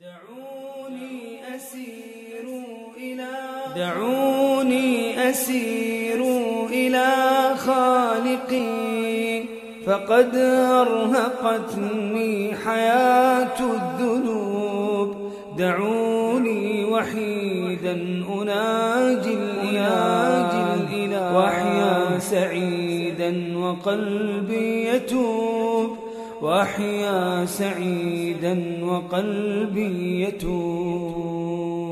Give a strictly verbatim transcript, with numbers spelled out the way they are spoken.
دعوني أسير إلى دعوني أسير إلى خالقي، فقد أرهقتني حياة الذنوب. دعوني وحيدا أناجي الإله، وأحيا سعيدا وقلبي يتوب، وأحيا سعيدا وقلبي يتوب.